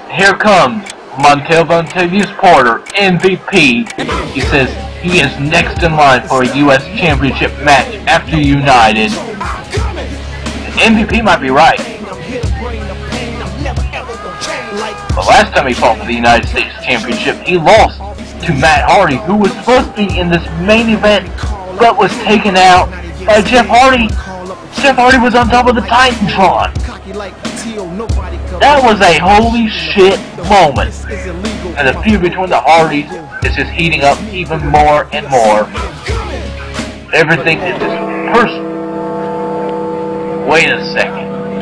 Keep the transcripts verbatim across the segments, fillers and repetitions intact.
here comes Montelvontavious Porter, M V P. He says he is next in line for a U S Championship match after United. And M V P might be right. The last time he fought for the United States Championship, he lost to Matt Hardy, who was supposed to be in this main event, but was taken out by Jeff Hardy. Jeff Hardy was on top of the Titantron. That was a holy shit moment. And the feud between the Hardys is just heating up even more and more. Everything is just personal. Wait a second.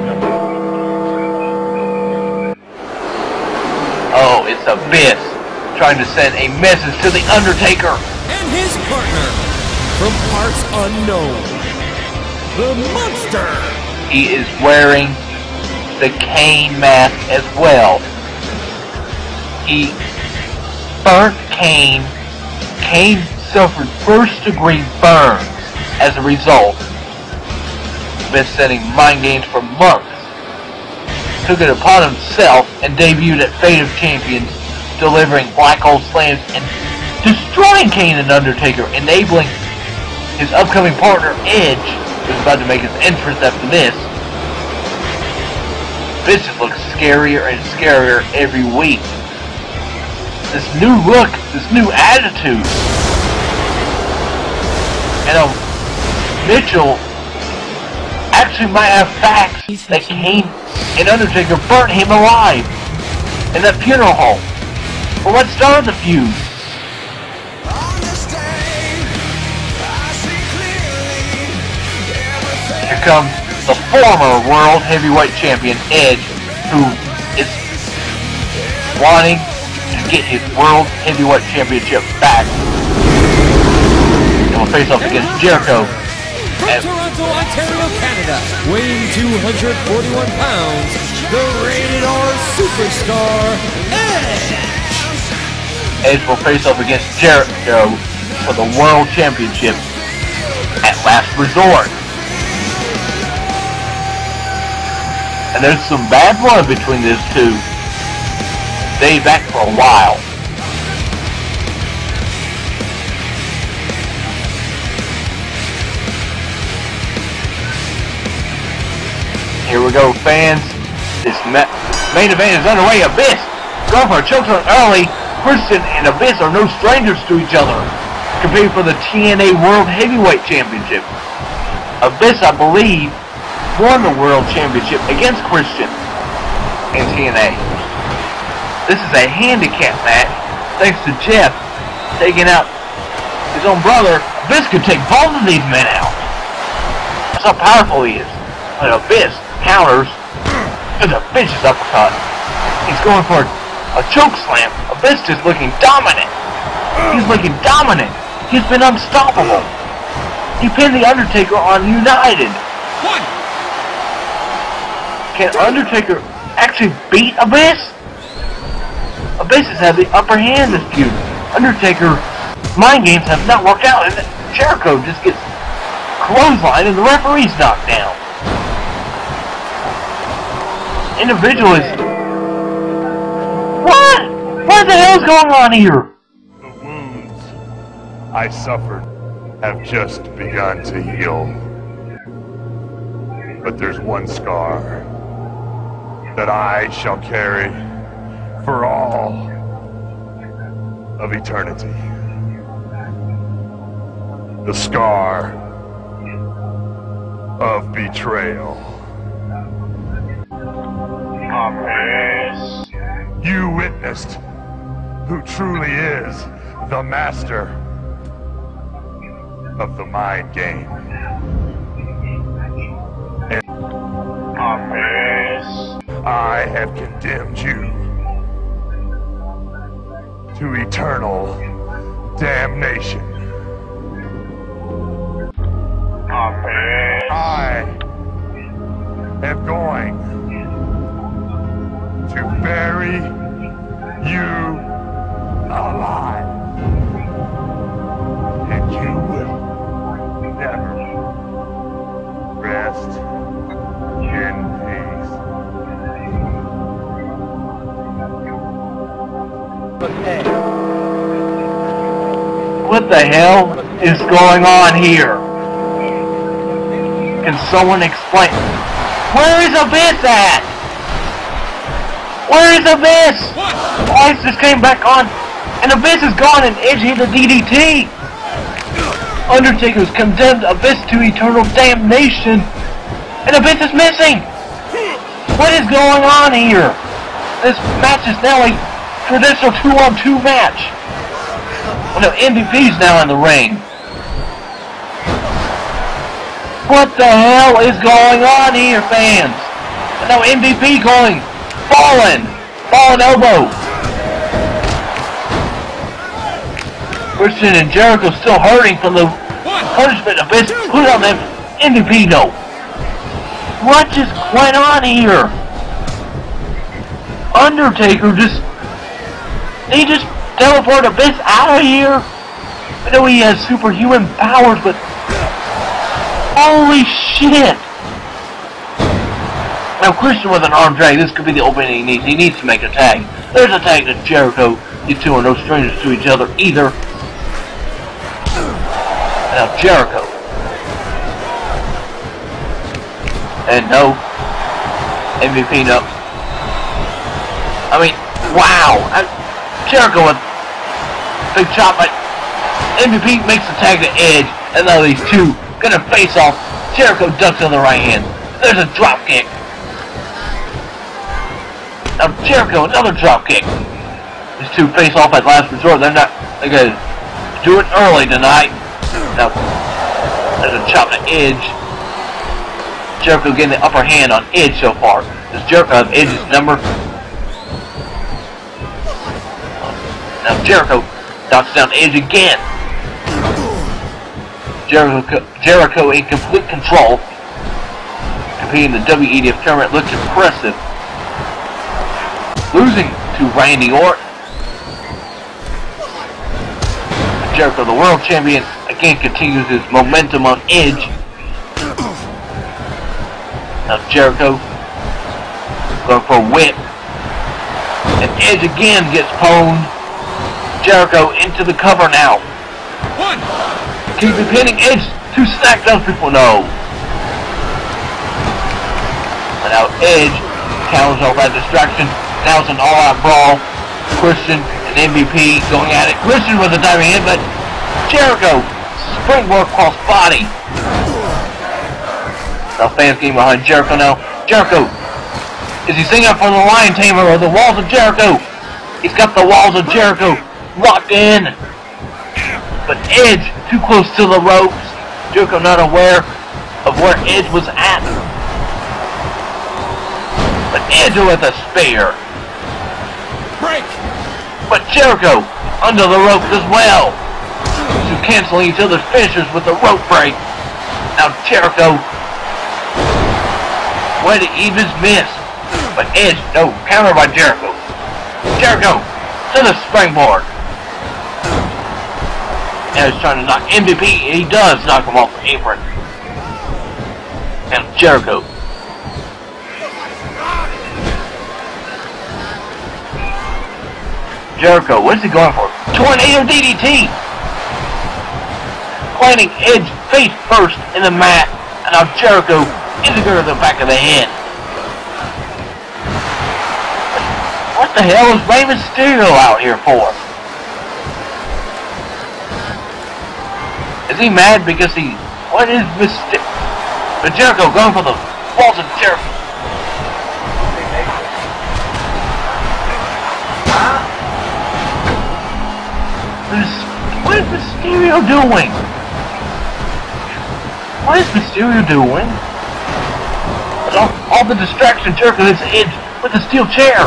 Oh, it's Abyss trying to send a message to The Undertaker. And his partner, from parts unknown, the Monster. He is wearing the Kane mask as well. He burnt Kane. Kane suffered first degree burns as a result. Been setting mind games for months. Took it upon himself and debuted at Fate of Champions, delivering Black Hole Slams and destroying Kane and Undertaker, enabling his upcoming partner Edge, who's about to make his entrance after this. This just looks scarier and scarier every week. This new look, this new attitude. And um, Mitchell actually might have facts that Kane and Undertaker burnt him alive in that funeral home. Well, what started the feud? Here comes the former World Heavyweight Champion, Edge, who is wanting to get his World Heavyweight Championship back. And will face off against Jericho. From Toronto, Ontario, Canada, weighing two hundred forty-one pounds, the Rated R Superstar, Edge! Edge will face off against Jericho for the World Championship at Last Resort. And there's some bad blood between these two. They back for a while. Here we go, fans. This main event is underway. Abyss going for a chokehold early. Christian and Abyss are no strangers to each other, competing for the T N A World Heavyweight Championship. Abyss, I believe, won the World Championship against Christian in T N A. This is a handicap match, thanks to Jeff taking out his own brother. Abyss could take both of these men out. That's how powerful he is. But Abyss counters with a vicious uppercut. He's going for a choke slam. Abyss is looking dominant. He's looking dominant. He's been unstoppable. He pinned The Undertaker on United. One. Can Undertaker actually beat Abyss? Abyss has had the upper hand this feud. Undertaker mind games have not worked out, and Jericho just gets clotheslined and the referee's knocked down. Individual is... What? What the hell's going on here? The wounds I suffered have just begun to heal. But there's one scar that I shall carry for all of eternity. The scar of betrayal. Abyss. You witnessed who truly is the master of the mind game. And Abyss. I have condemned you to eternal damnation. Abyss. I am going to bury you alive, and you will never rest in peace. What the hell is going on here? Can someone explain? Where is Abyss at? Where is Abyss? Lights just came back on, and Abyss is gone, and Edge hit the D D T. Undertaker's condemned Abyss to eternal damnation, and Abyss is missing. What is going on here? This match is now a traditional two-on-two match. Well, no, M V P's now in the ring. What the hell is going on here, fans? And now M V P going, fallen, fallen elbow. Christian and Jericho still hurting from the punishment Abyss put on them. M V P though. What just went on here? Undertaker just, he just teleported Abyss out of here. I know he has superhuman powers, but holy shit! Now Christian with an arm drag, this could be the opening he needs. He needs to make a tag. There's a tag to Jericho. You two are no strangers to each other either. Now Jericho. And no. M V P no. I mean, wow. I, Jericho with big chop, but M V P makes the tag to Edge, and now these two gonna face off. Jericho ducks on the right hand. There's a drop kick. Now Jericho, another drop kick. These two face off at last resort. They're not, they're gonna do it early tonight. Now, there's a chop to Edge. Jericho getting the upper hand on Edge so far. Does Jericho have Edge's number? Now Jericho knocks down Edge again. Jericho, Jericho in complete control. Competing in the W E D F tournament looks impressive. Losing to Randy Orton. Jericho, the world champion, again continues his momentum on Edge. Now Jericho going for a whip. And Edge again gets pwned. Jericho into the cover now. One. Keep pinning Edge to stack those people. No. And now Edge counters all that distraction. Now it's an all-out brawl. Christian and M V P going at it. Christian with a diving hit, but Jericho springboard cross body. Now fans getting behind Jericho now. Jericho, is he singing up for the Lion Tamer or the Walls of Jericho? He's got the Walls of Jericho locked in. But Edge too close to the ropes. Jericho not aware of where Edge was at. But Edge with a spear. Break. But Jericho under the ropes as well. To canceling each other's finishers with a rope break. Now Jericho. Way to even miss. But Edge, no, counter by Jericho. Jericho to the springboard. Now he's trying to knock M V P, and he does knock him off the apron. And Jericho. Jericho, what is he going for? Tornado D D T! Planting Edge face first in the mat, and now Jericho into the back of the head. What the hell is Rey Mysterio out here for? Is he mad because he... What is Mysterio? But Jericho going for the Walls of Jericho. What is Mysterio doing? What is Mysterio doing? All, all the distraction Jericho hits Edge with a steel chair.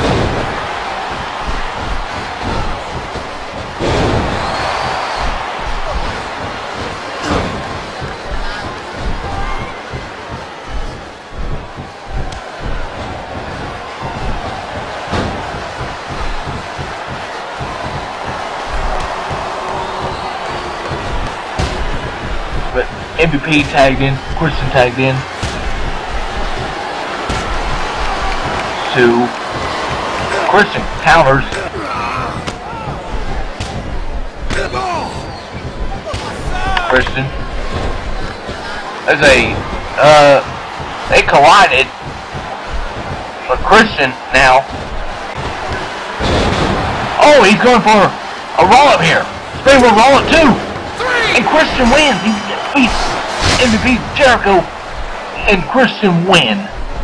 But M V P tagged in, Christian tagged in. Two. Christian counters. Christian. There's a, uh, they collided. But Christian now. Oh, he's going for a roll-up here. Spring will roll up too. And Christian wins. He defeats M V P Jericho. And Christian win.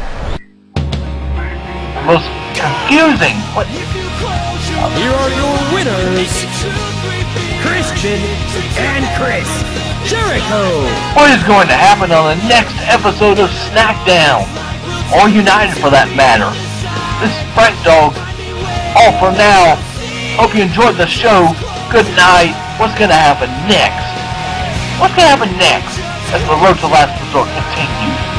Most confusing. What? Here are your winners, Christian and Chris Jericho. What is going to happen on the next episode of SmackDown? Or United for that matter. This is Frank Dog. All for now. Hope you enjoyed the show. Good night. What's going to happen next? What's going to happen next as the Road to Last Resort continues?